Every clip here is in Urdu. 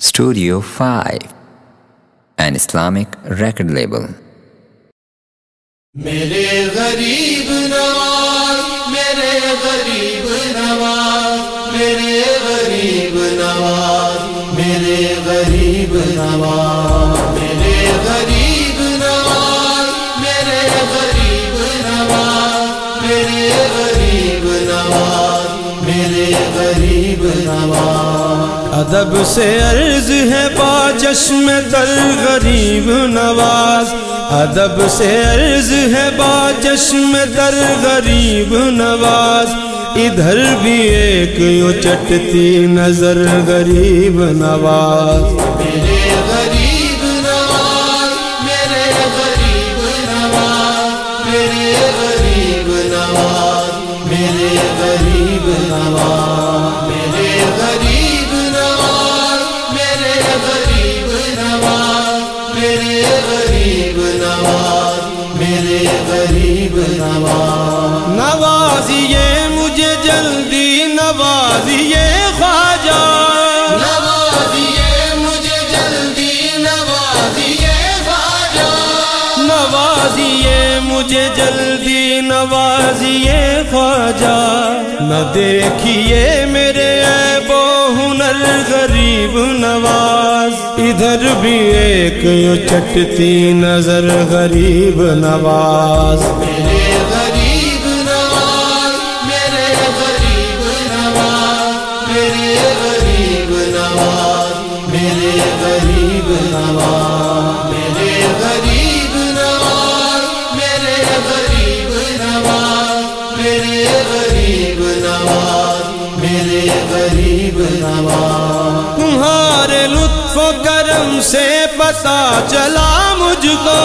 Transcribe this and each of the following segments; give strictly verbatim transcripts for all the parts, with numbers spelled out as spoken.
Studio five, an Islamic record label. میرے غریب نواز میرے غریب نواز میرے غریب نواز میرے غریب نواز میرے غریب نواز میرے غریب نواز میرے غریب نواز میرے غریب نواز ادب سے عرض ہے با چشم تر غریب نواز ادب سے عرض ہے با چشم تر غریب نواز ادھر بھی ایک یوں چٹتی نظر غریب نواز میرے غریب نواز میرے غریب نواز میرے غریب نواز میرے غریب نواز میرے غریب نواز میرے غریب نواز میرے غریب نواز میرے غریب نواز نوازیے مجھے جلدی نوازیے خواجہ نوازیے مجھے جلدی نوازیے خواجہ نوازیے مجھے جلدی نوازیے خواجہ نہ دیکھیے میرے عیب و ہنر غریب نواز ادھر بھی ایک یوں چٹتی نظر غریب نواز میرے غریب نواز میرے غریب نواز میرے غریب نواز میرے غریب نواز میرے غریب نواز میرے غریب نواز میرے غریب نواز میرے غریب نواز تمہارے لطف و کرم سے پتہ چلا مجھ کو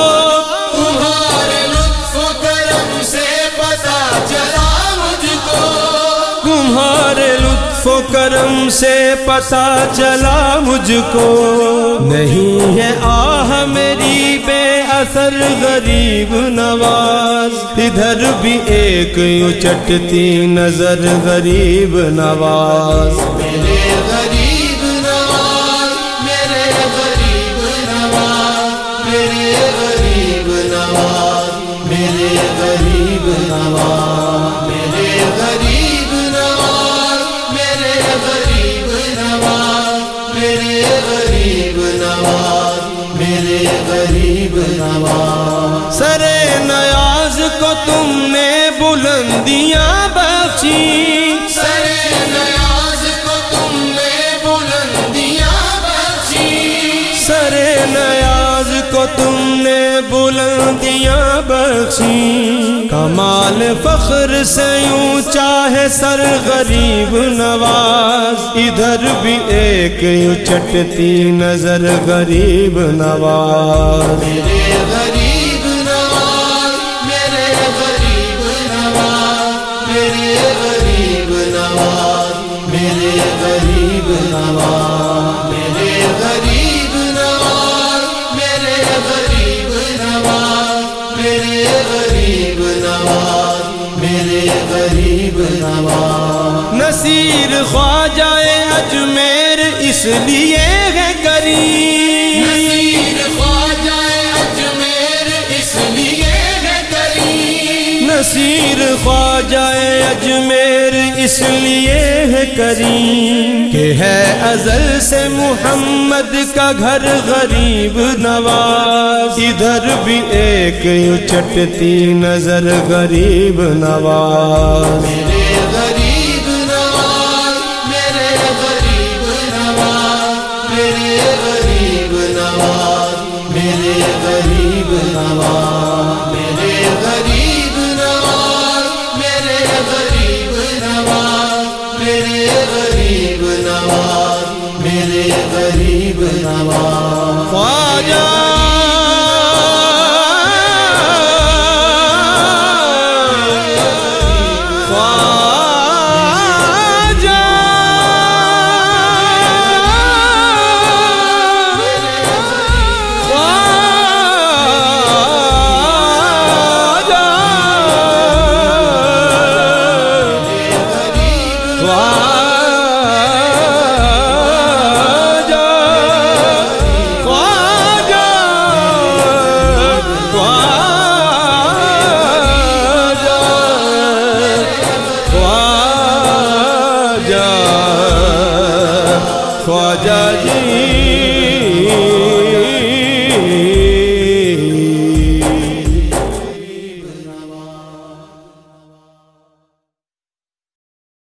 تمہارے لطف و کرم سے پتہ چلا مجھ کو تمہارے لطف و کرم سے پتہ چلا مجھ کو نہیں ہے آہ میری بے اثر غریب نواز ادھر بھی ایک یوں چٹتی نظر غریب نواز میرے غریب نواز میرے غریب نواز میرے غریب نواز میرے غریب نواز میرے غریب نواز میرے غریب نواز میرے غریب نواز میرے غریب نواز سر نیاز کو تم نے بلندیاں بخشی سر نیاز کو تم نے بلندیاں بخشی سر نیاز کو تم نے بلندیاں بخشی کمال فخر سے یوں چاہے سر غریب نواز ادھر بھی ایک یوں چٹتی نظر غریب نواز میرے غریب نواز میرے غریب نواز میرے غریب نواز میرے غریب نواز میرے غریب نواز میرے غریب نواز میرے غریب نواز میرے غریب نواز نصیر خواجہ اجمیر اس لیے ہے کریم نصیر خواجہ اجمیر اس لیے ہے کریم نصیر خواجہ اجمیر اس لیے ہے کریم کہ ہے ازل سے محمد کا گھر غریب نواز ادھر بھی ایک یوں چٹتی نظر غریب نواز میرے غریب نواز میرے غریب نواز میرے غریب نواز میرے غریب نواز میرے غریب نواز میرے غریب نواز میرے غریب نواز میرے غریب نواز خواجہ خواجہ خواجہ جی